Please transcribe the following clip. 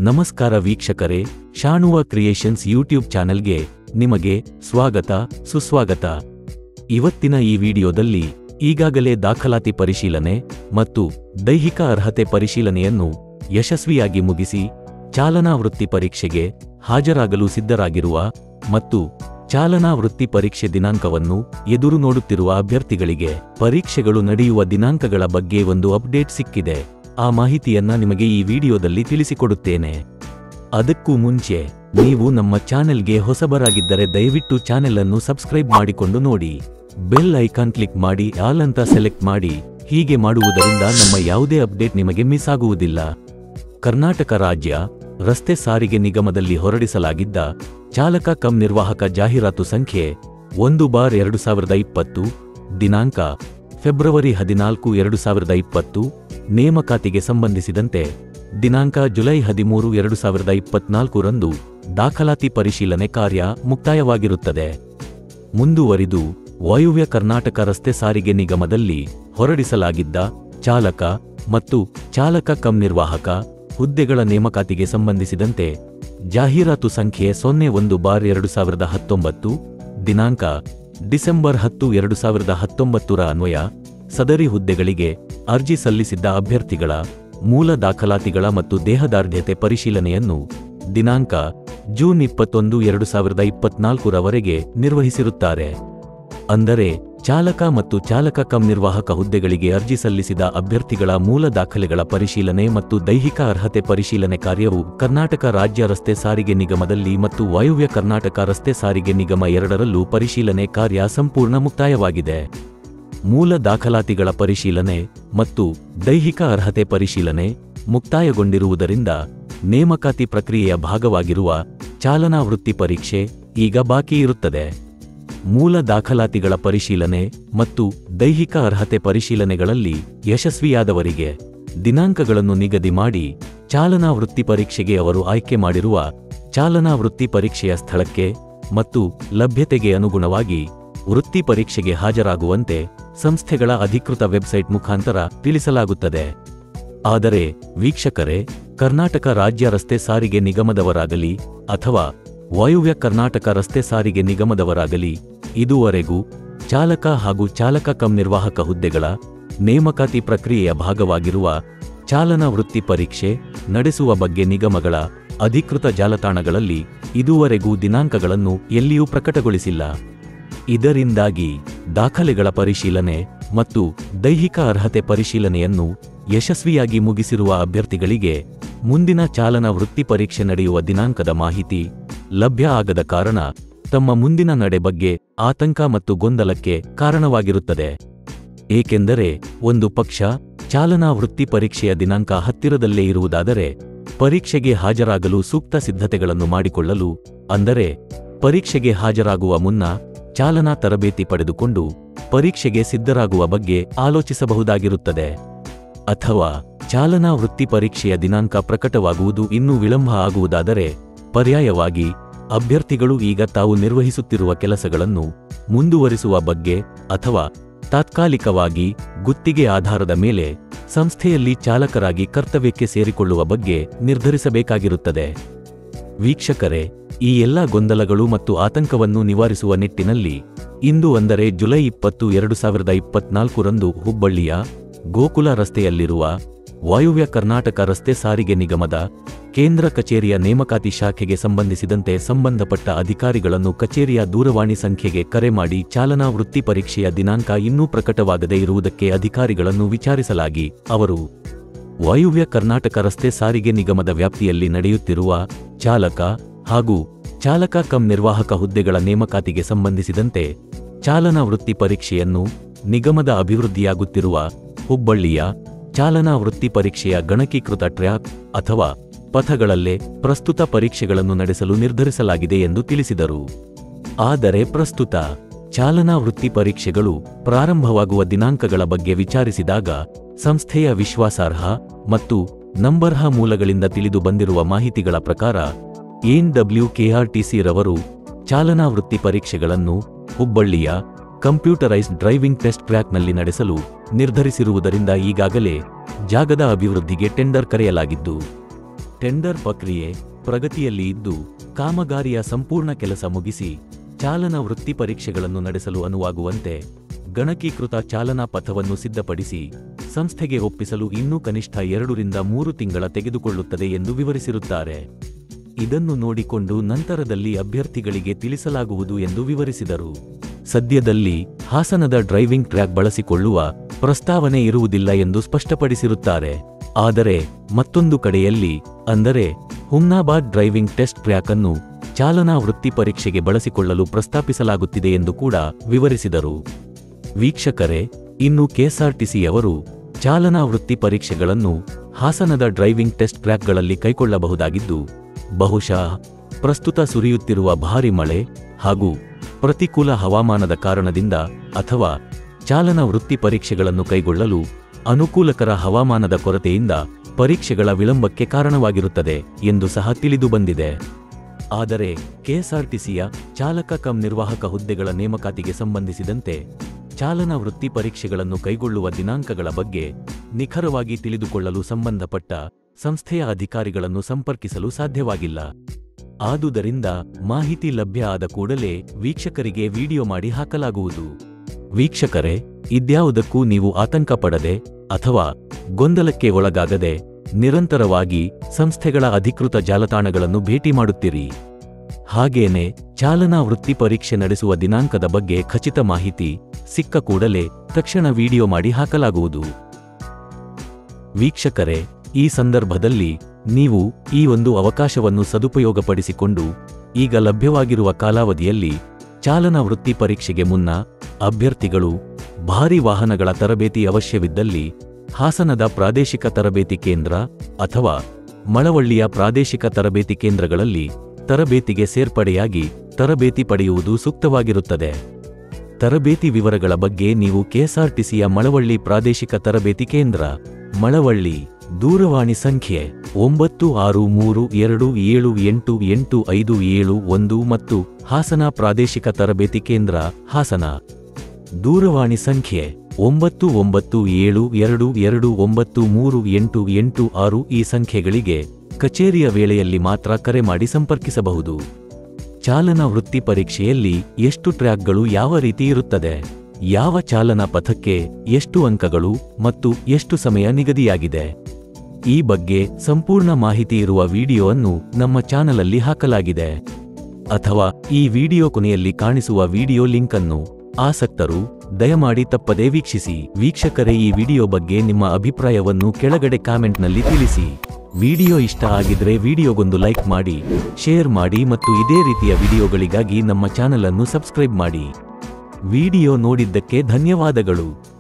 ನಮಸ್ಕಾರ ವೀಕ್ಷಕರೇ, ಶಾಣುವ creations YouTube ಚಾನೆಲ್ಗೆ ನಿಮಗೆ ಸ್ವಾಗತ ಸುಸ್ವಾಗತ. ಇವತ್ತಿನ ಈ ವಿಡಿಯೋದಲ್ಲಿ ಈಗಾಗಲೇ ದಾಖಲಾತಿ ಪರಿಶೀಲನೆ ಮತ್ತು ದೈಹಿಕ ಅರ್ಹತೆ ಪರಿಶೀಲನೆಯನ್ನು ಯಶಸ್ವಿಯಾಗಿ ಮುಗಿಸಿ ಚಾಲನಾ ವೃತ್ತಿ ಪರೀಕ್ಷೆಗೆ ಹಾಜರಾಗಲು ಸಿದ್ಧರಾಗಿರುವ ಮತ್ತು ಚಾಲನಾ ವೃತ್ತಿ ಪರೀಕ್ಷೆ ದಿನಾಂಕವನ್ನು ಎದುರು ನೋಡುತ್ತಿರುವ ಅಭ್ಯರ್ಥಿಗಳಿಗೆ ಪರೀಕ್ಷೆಗಳು ನಡೆಯುವ ದಿನಾಂಕಗಳ ಬಗ್ಗೆ ಒಂದು ಅಪ್ಡೇಟ್ ಸಿಕ್ಕಿದೆ. ಆ ಮಾಹಿತಿಯನ್ನ ನಿಮಗೆ ಈ ವಿಡಿಯೋದಲ್ಲಿ ತಿಳಿಸಿಕೊಡುತ್ತೇನೆ. ಅದಕ್ಕೂ ಮುಂಚೆ ನೀವು ನಮ್ಮ ಚಾನೆಲ್ಗೆ ಹೊಸಬರಾಗಿದ್ದರೆ ದಯವಿಟ್ಟು ಚಾನೆಲ್ ಅನ್ನು ಸಬ್ಸ್ಕ್ರೈಬ್ ಮಾಡಿಕೊಂಡು ನೋಡಿ, ಬೆಲ್ ಐಕಾನ್ ಕ್ಲಿಕ್ ಮಾಡಿ ಆಲ್ ಅಂತ ಸೆಲೆಕ್ಟ್ ಮಾಡಿ. ಹೀಗೆ ಮಾಡುವುದರಿಂದ ನಮ್ಮ ಯಾವುದೇ ಅಪ್ಡೇಟ್ ನಿಮಗೆ ಮಿಸ್ ಆಗುವುದಿಲ್ಲ. ಕರ್ನಾಟಕ ರಾಜ್ಯ ರಸ್ತೆ ಸಾರಿಗೆ ನಿಗಮದಲ್ಲಿ ಹೊರಡಿಸಲಾಗಿದ್ದ ಚಾಲಕ ಕಮ್ ನಿರ್ವಾಹಕ ಜಾಹೀರಾತು ಸಂಖ್ಯೆ 1/2020 ದಿನಾಂಕ ಫೆಬ್ರವರಿ 14, 2020 ನೇಮಕಾತಿಗೆ ಸಂಬಂಧಿಸಿದಂತೆ ದಿನಾಂಕ ಜುಲೈ 13, 2024 ರಂದು ದಾಖಲಾತಿ ಪರಿಶೀಲನೆ ಕಾರ್ಯ ಮುಕ್ತಾಯವಾಗಿರುತ್ತದೆ. ಮುಂದುವರಿದು ವಾಯುವ್ಯ ಕರ್ನಾಟಕ ರಸ್ತೆ ಸಾರಿಗೆ ನಿಗಮದಲ್ಲಿ ಹೊರಡಿಸಲಾಗಿದ್ದ ಚಾಲಕ ಮತ್ತು ಚಾಲಕ ಕಮ್ ನಿರ್ವಾಹಕ ಹುದ್ದೆಗಳ ನೇಮಕಾತಿಗೆ ಸಂಬಂಧಿಸಿದಂತೆ ಜಾಹೀರಾತು ಸಂಖ್ಯೆ 01/2019 ದಿನಾಂಕ ಡಿಸೆಂಬರ್ 10, 2019 ಅನ್ವಯ ಸದರಿ ಹುದ್ದೆಗಳಿಗೆ ಅರ್ಜಿ ಸಲ್ಲಿಸಿದ್ದ ಅಭ್ಯರ್ಥಿಗಳ ಮೂಲ ದಾಖಲಾತಿಗಳ ಮತ್ತು ದೇಹದಾರ್ಢ್ಯತೆ ಪರಿಶೀಲನೆಯನ್ನು ದಿನಾಂಕ ಜೂನ್ 21, 2024 ರವರೆಗೆ ನಿರ್ವಹಿಸಿರುತ್ತಾರೆ. ಅಂದರೆ ಚಾಲಕ ಮತ್ತು ಚಾಲಕ ಕಮ್ ನಿರ್ವಾಹಕ ಹುದ್ದೆಗಳಿಗೆ ಅರ್ಜಿ ಸಲ್ಲಿಸಿದ ಅಭ್ಯರ್ಥಿಗಳ ಮೂಲ ದಾಖಲೆಗಳ ಪರಿಶೀಲನೆ ಮತ್ತು ದೈಹಿಕ ಅರ್ಹತೆ ಪರಿಶೀಲನೆ ಕಾರ್ಯವು ಕರ್ನಾಟಕ ರಾಜ್ಯ ರಸ್ತೆ ಸಾರಿಗೆ ನಿಗಮದಲ್ಲಿ ಮತ್ತು ವಾಯುವ್ಯ ಕರ್ನಾಟಕ ರಸ್ತೆ ಸಾರಿಗೆ ನಿಗಮ ಎರಡರಲ್ಲೂ ಪರಿಶೀಲನೆ ಕಾರ್ಯ ಸಂಪೂರ್ಣ ಮುಕ್ತಾಯವಾಗಿದೆ. ಮೂಲ ದಾಖಲಾತಿಗಳ ಪರಿಶೀಲನೆ ಮತ್ತು ದೈಹಿಕ ಅರ್ಹತೆ ಪರಿಶೀಲನೆ ಮುಕ್ತಾಯಗೊಂಡಿರುವುದರಿಂದ ನೇಮಕಾತಿ ಪ್ರಕ್ರಿಯೆಯ ಭಾಗವಾಗಿರುವ ಚಾಲನಾ ವೃತ್ತಿ ಪರೀಕ್ಷೆ ಈಗ ಬಾಕಿ ಇರುತ್ತದೆ. ಮೂಲ ದಾಖಲಾತಿಗಳ ಪರಿಶೀಲನೆ ಮತ್ತು ದೈಹಿಕ ಅರ್ಹತೆ ಪರಿಶೀಲನೆಗಳಲ್ಲಿ ಯಶಸ್ವಿಯಾದವರಿಗೆ ದಿನಾಂಕಗಳನ್ನು ನಿಗದಿ ಮಾಡಿ ಚಾಲನಾ ವೃತ್ತಿ ಪರೀಕ್ಷೆಗೆ ಅವರು ಆಯ್ಕೆ ಮಾಡಿರುವ ಚಾಲನಾ ವೃತ್ತಿ ಪರೀಕ್ಷೆಯ ಸ್ಥಳಕ್ಕೆ ಮತ್ತು ಲಭ್ಯತೆಗೆ ಅನುಗುಣವಾಗಿ ವೃತ್ತಿ ಪರೀಕ್ಷೆಗೆ ಹಾಜರಾಗುವಂತೆ ಸಂಸ್ಥೆಗಳ ಅಧಿಕೃತ ವೆಬ್ಸೈಟ್ ಮುಖಾಂತರ ತಿಳಿಸಲಾಗುತ್ತದೆ. ಆದರೆ ವೀಕ್ಷಕರೇ, ಕರ್ನಾಟಕ ರಾಜ್ಯ ರಸ್ತೆ ಸಾರಿಗೆ ನಿಗಮದವರಾಗಲಿ ಅಥವಾ ವಾಯುವ್ಯ ಕರ್ನಾಟಕ ರಸ್ತೆ ಸಾರಿಗೆ ನಿಗಮದವರಾಗಲಿ ಇದುವರೆಗೂ ಚಾಲಕ ಹಾಗೂ ಚಾಲಕ ಕಮ್ ನಿರ್ವಾಹಕ ಹುದ್ದೆಗಳ ನೇಮಕಾತಿ ಪ್ರಕ್ರಿಯೆಯ ಭಾಗವಾಗಿರುವ ಚಾಲನಾ ವೃತ್ತಿ ಪರೀಕ್ಷೆ ನಡೆಸುವ ಬಗ್ಗೆ ನಿಗಮಗಳ ಅಧಿಕೃತ ಜಾಲತಾಣಗಳಲ್ಲಿ ಇದುವರೆಗೂ ದಿನಾಂಕಗಳನ್ನು ಎಲ್ಲಿಯೂ ಪ್ರಕಟಗೊಳಿಸಿಲ್ಲ. ಇದರಿಂದಾಗಿ ದಾಖಲೆಗಳ ಪರಿಶೀಲನೆ ಮತ್ತು ದೈಹಿಕ ಅರ್ಹತೆ ಪರಿಶೀಲನೆಯನ್ನು ಯಶಸ್ವಿಯಾಗಿ ಮುಗಿಸಿರುವ ಅಭ್ಯರ್ಥಿಗಳಿಗೆ ಮುಂದಿನ ಚಾಲನಾ ವೃತ್ತಿ ಪರೀಕ್ಷೆ ನಡೆಯುವ ದಿನಾಂಕದ ಮಾಹಿತಿ ಲಭ್ಯ ಆಗದ ಕಾರಣ ತಮ್ಮ ಮುಂದಿನ ನಡೆ ಬಗ್ಗೆ ಆತಂಕ ಮತ್ತು ಗೊಂದಲಕ್ಕೆ ಕಾರಣವಾಗಿರುತ್ತದೆ. ಏಕೆಂದರೆ ಒಂದು ಪಕ್ಷ ಚಾಲನಾ ವೃತ್ತಿ ಪರೀಕ್ಷೆಯ ದಿನಾಂಕ ಹತ್ತಿರದಲ್ಲೇ ಇರುವುದಾದರೆ ಪರೀಕ್ಷೆಗೆ ಹಾಜರಾಗಲು ಸೂಕ್ತ ಸಿದ್ಧತೆಗಳನ್ನು ಮಾಡಿಕೊಳ್ಳಲು, ಅಂದರೆ ಪರೀಕ್ಷೆಗೆ ಹಾಜರಾಗುವ ಮುನ್ನ ಚಾಲನಾ ತರಬೇತಿ ಪಡೆದುಕೊಂಡು ಪರೀಕ್ಷೆಗೆ ಸಿದ್ಧರಾಗುವ ಬಗ್ಗೆ ಆಲೋಚಿಸಬಹುದಾಗಿರುತ್ತದೆ. ಅಥವಾ ಚಾಲನಾ ವೃತ್ತಿ ಪರೀಕ್ಷೆಯ ದಿನಾಂಕ ಪ್ರಕಟವಾಗುವುದು ಇನ್ನೂ ವಿಳಂಬ ಆಗುವುದಾದರೆ ಪರ್ಯಾಯವಾಗಿ ಅಭ್ಯರ್ಥಿಗಳು ಈಗ ತಾವು ನಿರ್ವಹಿಸುತ್ತಿರುವ ಕೆಲಸಗಳನ್ನು ಮುಂದುವರಿಸುವ ಬಗ್ಗೆ ಅಥವಾ ತಾತ್ಕಾಲಿಕವಾಗಿ ಗುತ್ತಿಗೆ ಆಧಾರದ ಮೇಲೆ ಸಂಸ್ಥೆಯಲ್ಲಿ ಚಾಲಕರಾಗಿ ಕರ್ತವ್ಯಕ್ಕೆ ಸೇರಿಕೊಳ್ಳುವ ಬಗ್ಗೆ ನಿರ್ಧರಿಸಬೇಕಾಗಿರುತ್ತದೆ. ವೀಕ್ಷಕರೇ, ಈ ಎಲ್ಲ ಗೊಂದಲಗಳು ಮತ್ತು ಆತಂಕವನ್ನು ನಿವಾರಿಸುವ ನಿಟ್ಟಿನಲ್ಲಿ ಇಂದು ಅಂದರೆ ಜುಲೈ 20, 2024 ರಂದು ಹುಬ್ಬಳ್ಳಿಯ ಗೋಕುಲ ರಸ್ತೆಯಲ್ಲಿರುವ ವಾಯುವ್ಯ ಕರ್ನಾಟಕ ರಸ್ತೆ ಸಾರಿಗೆ ನಿಗಮದ ಕೇಂದ್ರ ಕಚೇರಿಯ ನೇಮಕಾತಿ ಶಾಖೆಗೆ ಸಂಬಂಧಿಸಿದಂತೆ ಸಂಬಂಧಪಟ್ಟ ಅಧಿಕಾರಿಗಳನ್ನು ಕಚೇರಿಯ ದೂರವಾಣಿ ಸಂಖ್ಯೆಗೆ ಕರೆ ಮಾಡಿ ಚಾಲನಾ ವೃತ್ತಿ ಪರೀಕ್ಷೆಯ ದಿನಾಂಕ ಇನ್ನೂ ಪ್ರಕಟವಾಗದೇ ಇರುವುದಕ್ಕೆ ಅಧಿಕಾರಿಗಳನ್ನು ವಿಚಾರಿಸಲಾಗಿ ಅವರು ವಾಯುವ್ಯ ಕರ್ನಾಟಕ ರಸ್ತೆ ಸಾರಿಗೆ ನಿಗಮದ ವ್ಯಾಪ್ತಿಯಲ್ಲಿ ನಡೆಯುತ್ತಿರುವ ಚಾಲಕ ಹಾಗೂ ಚಾಲಕ ಕಮ್ ನಿರ್ವಾಹಕ ಹುದ್ದೆಗಳ ನೇಮಕಾತಿಗೆ ಸಂಬಂಧಿಸಿದಂತೆ ಚಾಲನಾ ವೃತ್ತಿ ಪರೀಕ್ಷೆಯನ್ನು ನಿಗಮದ ಅಭಿವೃದ್ಧಿಯಾಗುತ್ತಿರುವ ಹುಬ್ಬಳ್ಳಿಯ ಚಾಲನಾ ವೃತ್ತಿ ಪರೀಕ್ಷೆಯ ಗಣಕೀಕೃತ ಟ್ರ್ಯಾಕ್ ಅಥವಾ ಪಥಗಳಲ್ಲೇ ಪ್ರಸ್ತುತ ಪರೀಕ್ಷೆಗಳನ್ನು ನಡೆಸಲು ನಿರ್ಧರಿಸಲಾಗಿದೆ ಎಂದು ತಿಳಿಸಿದರು. ಆದರೆ ಪ್ರಸ್ತುತ ಚಾಲನಾ ವೃತ್ತಿ ಪರೀಕ್ಷೆಗಳು ಪ್ರಾರಂಭವಾಗುವ ದಿನಾಂಕಗಳ ಬಗ್ಗೆ ವಿಚಾರಿಸಿದಾಗ ಸಂಸ್ಥೆಯ ವಿಶ್ವಾಸಾರ್ಹ ಮತ್ತು ನಂಬರ್ಹ ಮೂಲಗಳಿಂದ ತಿಳಿದು ಬಂದಿರುವ ಮಾಹಿತಿಗಳ ಪ್ರಕಾರ NWKRTC ರವರು ಚಾಲನಾ ವೃತ್ತಿ ಪರೀಕ್ಷೆಗಳನ್ನು ಹುಬ್ಬಳ್ಳಿಯ ಕಂಪ್ಯೂಟರೈಸ್ಡ್ ಡ್ರೈವಿಂಗ್ ಟೆಸ್ಟ್ ಟ್ರ್ಯಾಕ್ನಲ್ಲಿ ನಡೆಸಲು ನಿರ್ಧರಿಸಿರುವುದರಿಂದ ಈಗಾಗಲೇ ಜಾಗದ ಅಭಿವೃದ್ಧಿಗೆ ಟೆಂಡರ್ ಕರೆಯಲಾಗಿದ್ದು ಟೆಂಡರ್ ಪ್ರಕ್ರಿಯೆ ಪ್ರಗತಿಯಲ್ಲಿ ಇದ್ದು ಕಾಮಗಾರಿಯ ಸಂಪೂರ್ಣ ಕೆಲಸ ಮುಗಿಸಿ ಚಾಲನಾ ವೃತ್ತಿ ಪರೀಕ್ಷೆಗಳನ್ನು ನಡೆಸಲು ಅನುವಾಗುವಂತೆ ಗಣಕೀಕೃತ ಚಾಲನಾ ಪಥವನ್ನು ಸಿದ್ಧಪಡಿಸಿ ಸಂಸ್ಥೆಗೆ ಒಪ್ಪಿಸಲು ಇನ್ನೂ ಕನಿಷ್ಠ 2 ರಿಂದ 3 ತಿಂಗಳ ತೆಗೆದುಕೊಳ್ಳುತ್ತದೆ ಎಂದು ವಿವರಿಸಿರುತ್ತಾರೆ. ಇದನ್ನು ನೋಡಿಕೊಂಡು ನಂತರದಲ್ಲಿ ಅಭ್ಯರ್ಥಿಗಳಿಗೆ ತಿಳಿಸಲಾಗುವುದು ಎಂದು ವಿವರಿಸಿದರು. ಸದ್ಯದಲ್ಲಿ ಹಾಸನದ ಡ್ರೈವಿಂಗ್ ಟ್ರ್ಯಾಕ್ ಬಳಸಿಕೊಳ್ಳುವ ಪ್ರಸ್ತಾವನೆ ಇರುವುದಿಲ್ಲ ಎಂದು ಸ್ಪಷ್ಟಪಡಿಸಿರುತ್ತಾರೆ. ಆದರೆ ಮತ್ತೊಂದು ಕಡೆಯಲ್ಲಿ ಅಂದರೆ ಹುಮ್ನಾಬಾದ್ ಡ್ರೈವಿಂಗ್ ಟೆಸ್ಟ್ ಟ್ರ್ಯಾಕ್ ಅನ್ನು ಚಾಲನಾ ವೃತ್ತಿ ಪರೀಕ್ಷೆಗೆ ಬಳಸಿಕೊಳ್ಳಲು ಪ್ರಸ್ತಾಪಿಸಲಾಗುತ್ತಿದೆ ಎಂದು ಕೂಡ ವಿವರಿಸಿದರು. ವೀಕ್ಷಕರೇ, ಇನ್ನು ಕೆಎಸ್ಆರ್ಟಿಸಿಯವರು ಚಾಲನಾ ವೃತ್ತಿ ಪರೀಕ್ಷೆಗಳನ್ನು ಹಾಸನದ ಡ್ರೈವಿಂಗ್ ಟೆಸ್ಟ್ ಟ್ರ್ಯಾಕ್ಗಳಲ್ಲಿ ಕೈಗೊಳ್ಳಬಹುದಾಗಿದ್ದು, ಬಹುಶಃ ಪ್ರಸ್ತುತ ಸುರಿಯುತ್ತಿರುವ ಭಾರಿ ಮಳೆ ಹಾಗೂ ಪ್ರತಿಕೂಲ ಹವಾಮಾನದ ಕಾರಣದಿಂದ ಅಥವಾ ಚಾಲನಾ ವೃತ್ತಿ ಪರೀಕ್ಷೆಗಳನ್ನು ಕೈಗೊಳ್ಳಲು ಅನುಕೂಲಕರ ಹವಾಮಾನದ ಕೊರತೆಯಿಂದ ಪರೀಕ್ಷೆಗಳ ವಿಳಂಬಕ್ಕೆ ಕಾರಣವಾಗಿರುತ್ತದೆ ಎಂದು ಸಹ ತಿಳಿದು ಬಂದಿದೆ. ಆದರೆ ಕೆಎಸ್ಆರ್ಟಿಸಿಯ ಚಾಲಕ ಕಂ ನಿರ್ವಾಹಕ ಹುದ್ದೆಗಳ ನೇಮಕಾತಿಗೆ ಸಂಬಂಧಿಸಿದಂತೆ ಚಾಲನಾ ವೃತ್ತಿ ಪರೀಕ್ಷೆಗಳನ್ನು ಕೈಗೊಳ್ಳುವ ದಿನಾಂಕಗಳ ಬಗ್ಗೆ ನಿಖರವಾಗಿ ತಿಳಿದುಕೊಳ್ಳಲು ಸಂಬಂಧಪಟ್ಟ ಸಂಸ್ಥೆಯ ಅಧಿಕಾರಿಗಳನ್ನು ಸಂಪರ್ಕಿಸಲು ಸಾಧ್ಯವಾಗಿಲ್ಲ. ಆದುದರಿಂದ ಮಾಹಿತಿ ಲಭ್ಯ ಆದ ಕೂಡಲೇ ವೀಕ್ಷಕರಿಗೆ ವಿಡಿಯೋ ಮಾಡಿ ಹಾಕಲಾಗುವುದು. ವೀಕ್ಷಕರೇ, ಇದ್ಯಾವುದಕ್ಕೂ ನೀವು ಆತಂಕ ಪಡದೆ ಅಥವಾ ಗೊಂದಲಕ್ಕೆ ಒಳಗಾಗದೆ ನಿರಂತರವಾಗಿ ಸಂಸ್ಥೆಗಳ ಅಧಿಕೃತ ಜಾಲತಾಣಗಳನ್ನು ಭೇಟಿ ಮಾಡುತ್ತಿರಿ. ಹಾಗೇನೆ ಚಾಲನಾ ವೃತ್ತಿ ಪರೀಕ್ಷೆ ನಡೆಸುವ ದಿನಾಂಕದ ಬಗ್ಗೆ ಖಚಿತ ಮಾಹಿತಿ ಸಿಕ್ಕ ಕೂಡಲೇ ತಕ್ಷಣ ವಿಡಿಯೋ ಮಾಡಿ ಹಾಕಲಾಗುವುದು. ವೀಕ್ಷಕರೇ, ಈ ಸಂದರ್ಭದಲ್ಲಿ ನೀವು ಈ ಒಂದು ಅವಕಾಶವನ್ನು ಸದುಪಯೋಗಪಡಿಸಿಕೊಂಡು ಈಗ ಲಭ್ಯವಾಗಿರುವ ಕಾಲಾವಧಿಯಲ್ಲಿ ಚಾಲನಾ ವೃತ್ತಿ ಪರೀಕ್ಷೆಗೆ ಮುನ್ನ ಅಭ್ಯರ್ಥಿಗಳು ಭಾರೀ ವಾಹನಗಳ ತರಬೇತಿ ಅವಶ್ಯವಿದ್ದಲ್ಲಿ ಹಾಸನದ ಪ್ರಾದೇಶಿಕ ತರಬೇತಿ ಕೇಂದ್ರ ಅಥವಾ ಮಳವಳ್ಳಿಯ ಪ್ರಾದೇಶಿಕ ತರಬೇತಿ ಕೇಂದ್ರಗಳಲ್ಲಿ ತರಬೇತಿಗೆ ಸೇರ್ಪಡೆಯಾಗಿ ತರಬೇತಿ ಪಡೆಯುವುದು ಸೂಕ್ತವಾಗಿರುತ್ತದೆ. ತರಬೇತಿ ವಿವರಗಳ ಬಗ್ಗೆ ನೀವು ಕೆಎಸ್ಆರ್ಟಿಸಿಯ ಮಳವಳ್ಳಿ ಪ್ರಾದೇಶಿಕ ತರಬೇತಿ ಕೇಂದ್ರ, ಮಳವಳ್ಳಿ, ದೂರವಾಣಿ ಸಂಖ್ಯೆ 9632788851 ಮತ್ತು ಹಾಸನ ಪ್ರಾದೇಶಿಕ ತರಬೇತಿ ಕೇಂದ್ರ, ಹಾಸನ, ದೂರವಾಣಿ ಸಂಖ್ಯೆ 9972293886 ಈ ಸಂಖ್ಯೆಗಳಿಗೆ ಕಚೇರಿಯ ವೇಳೆಯಲ್ಲಿ ಮಾತ್ರ ಕರೆ ಮಾಡಿ ಸಂಪರ್ಕಿಸಬಹುದು. ಚಾಲನಾ ವೃತ್ತಿ ಪರೀಕ್ಷೆಯಲ್ಲಿ ಎಷ್ಟು ಟ್ರ್ಯಾಕ್ಗಳು ಯಾವ ರೀತಿ ಇರುತ್ತದೆ, ಯಾವ ಚಾಲನಾ ಪಥಕ್ಕೆ ಎಷ್ಟು ಅಂಕಗಳು ಮತ್ತು ಎಷ್ಟು ಸಮಯ ನಿಗದಿಯಾಗಿದೆ, ಈ ಬಗ್ಗೆ ಸಂಪೂರ್ಣ ಮಾಹಿತಿ ಇರುವ ವಿಡಿಯೋವನ್ನು ನಮ್ಮ ಚಾನಲಲ್ಲಿ ಹಾಕಲಾಗಿದೆ. ಅಥವಾ ಈ ವಿಡಿಯೋ ಕೊನೆಯಲ್ಲಿ ಕಾಣಿಸುವ ವಿಡಿಯೋ ಲಿಂಕ್ ಅನ್ನು ಆಸಕ್ತರು ದಯಮಾಡಿ ತಪ್ಪದೇ ವೀಕ್ಷಿಸಿ. ವೀಕ್ಷಕರೇ, ಈ ವಿಡಿಯೋ ಬಗ್ಗೆ ನಿಮ್ಮ ಅಭಿಪ್ರಾಯವನ್ನು ಕೆಳಗಡೆ ಕಾಮೆಂಟ್ನಲ್ಲಿ ತಿಳಿಸಿ. ವಿಡಿಯೋ ಇಷ್ಟ ಆಗಿದ್ರೆ ವಿಡಿಯೋಗೊಂದು ಲೈಕ್ ಮಾಡಿ, ಶೇರ್ ಮಾಡಿ ಮತ್ತು ಇದೇ ರೀತಿಯ ವಿಡಿಯೋಗಳಿಗಾಗಿ ನಮ್ಮ ಚಾನಲ್ ಅನ್ನು ಸಬ್ಸ್ಕ್ರೈಬ್ ಮಾಡಿ. ವಿಡಿಯೋ ನೋಡಿದ್ದಕ್ಕೆ ಧನ್ಯವಾದಗಳು.